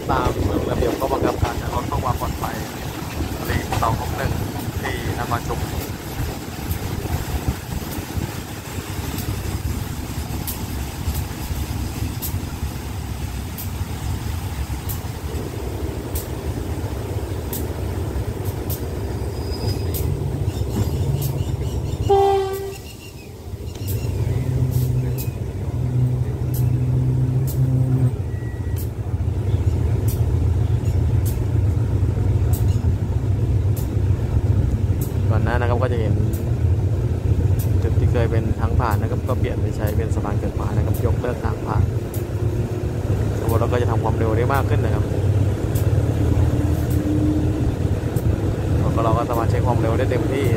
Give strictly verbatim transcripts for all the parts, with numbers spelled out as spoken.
ตามระเบียบข้อบังคับการขับรถเพื่อความปลอดภัยเลนสองหกหนึ่งที่นครชุมนะครับก็จะเห็นจุดที่เคยเป็นทางผ่านนะครับก็เปลี่ยนไปใช้เป็นสะพานเกิดมานะครับยกเลิกทางผ่านแล้วเราก็จะทำความเร็วได้มากขึ้นนะครับแล้วก็เราก็สามารถใช้ความเร็วได้เต็มที่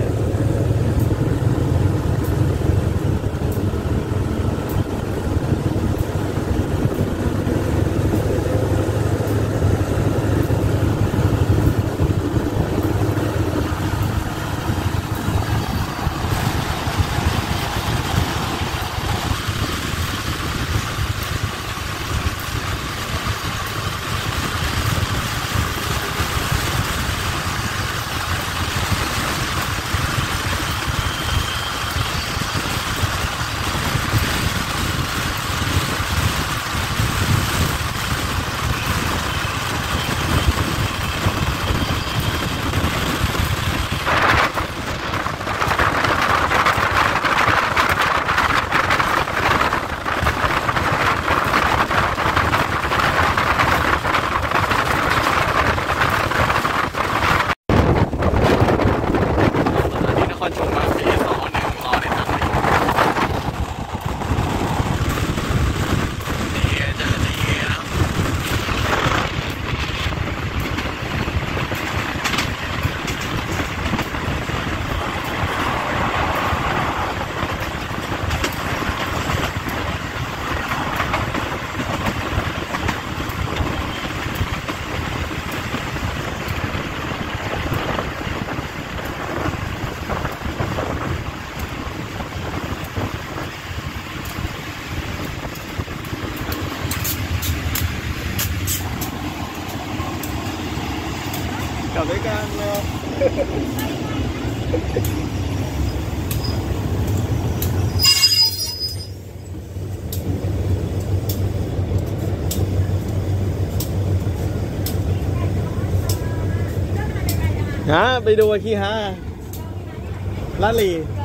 กลับด้วยกันเนาะฮะไปดูขี้ฮะลาดลี